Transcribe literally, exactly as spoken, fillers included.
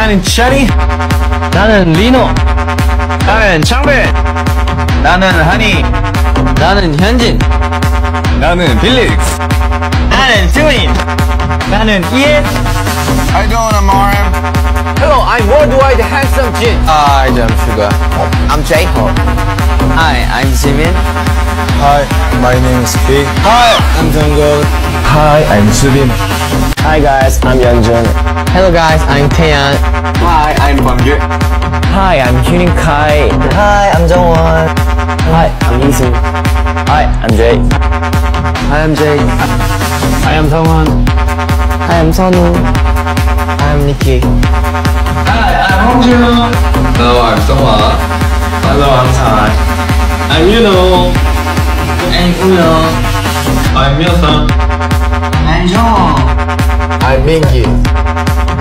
나는 샤리. 나는 리노. 나는 창배. 나는 하니. 나는 현진. 나는 빌릭스. 나는 튜인. 나는 이엔. How you doing, Amarim? Hello, I'm worldwide handsome Jin. Hi, I'm Sugar. I'm J-Hope. Hi, I'm Jimin. Hi, my name is P. Hi, I'm Jungkook. Hi, I'm Subin. Hi guys, I'm Yeonjun. Hello guys, I'm Taeyeon. Hi, I'm Kwangju. Hi, I'm Hyunin Kai. Hi, I'm Jongwon. Hi, I'm Isu. Hi, I'm Jay. Hi, I'm Jay. Hi, I'm Songwon. Hi, I'm Sonu. Hi, I'm Nikki. Hi, I'm Hongju. Hello, I'm Songwon. Hello, I'm Tai. I'm Yuno. I'm Uno. I'm Myeosung. I'm Jong. I'm Mingi.